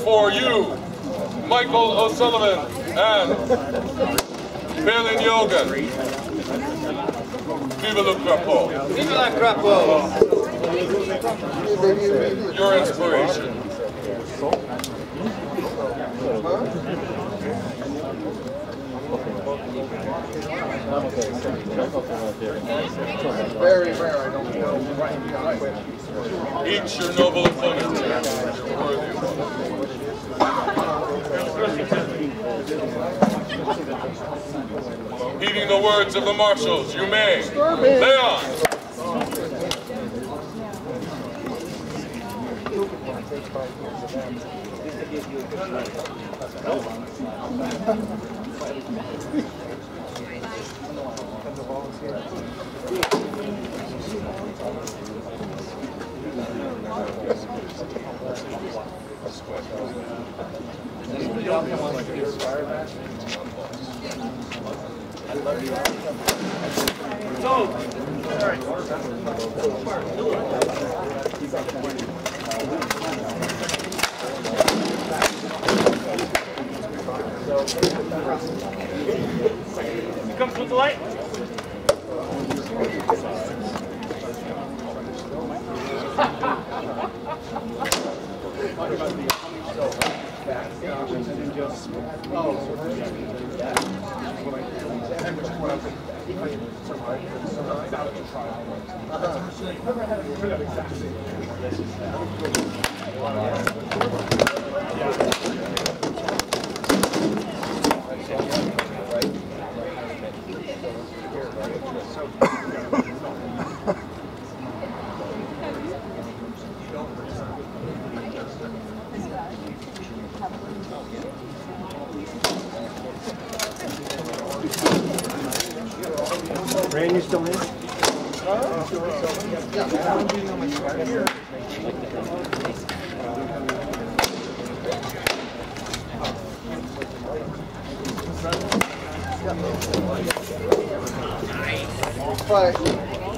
for you, Michael O'Sullivan and Faelan hEogain. Vive le Crapaud. Vive la Crapaud. Your inspiration. Very rare, I don't know. Each your noble opponent. Heeding the words of the marshals, you may lay on. Comes with the light. Ran, you still in? Fight.